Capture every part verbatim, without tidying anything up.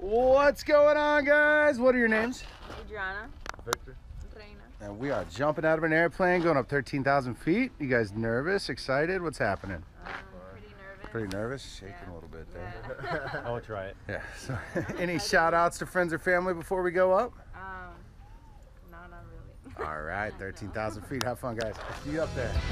What's going on, guys? What are your names? Adriana. Victor. Reina. And we are jumping out of an airplane going up thirteen thousand feet. You guys nervous, excited? What's happening? Um, pretty nervous. Pretty nervous? Shaking Yeah. a little bit there. Yeah. I will try it. Yeah. So, any shout outs to friends or family before we go up? um, no, not really. All right, thirteen thousand feet. Have fun, guys. I'll see you up there.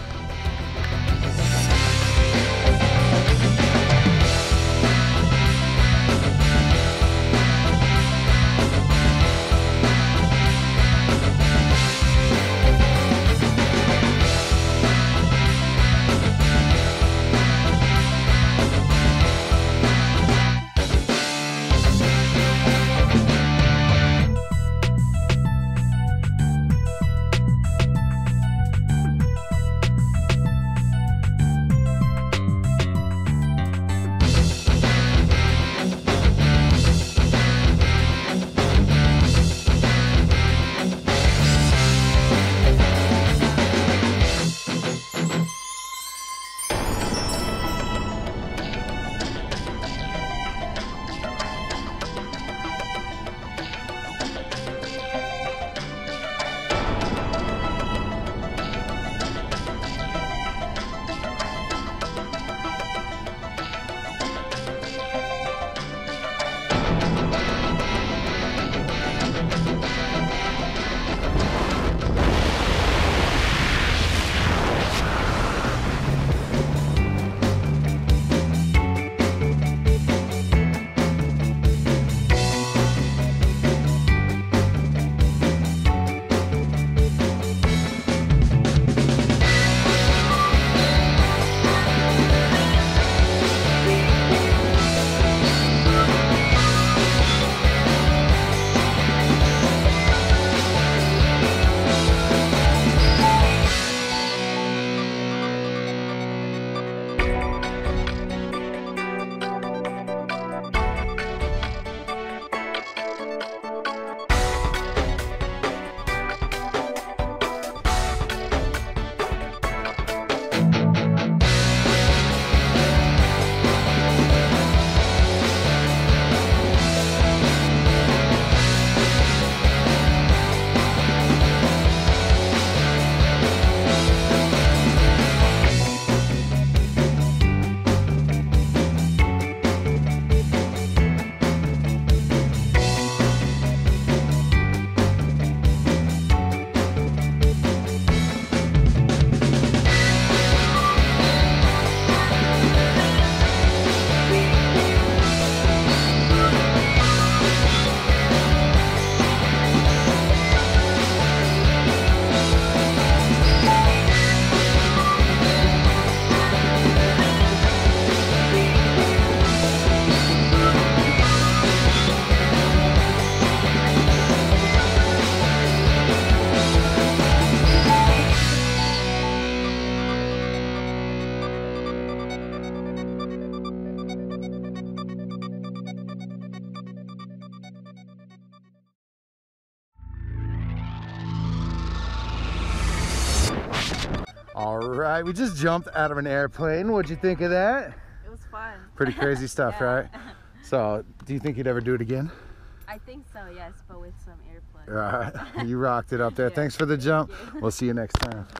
All right, we just jumped out of an airplane. What'd you think of that? It was fun. Pretty crazy stuff, Yeah. right? So, do you think you'd ever do it again? I think so, yes, but with some airplane. All right, you rocked it up there. Yeah. Thanks for the jump. Thank you. We'll see you next time.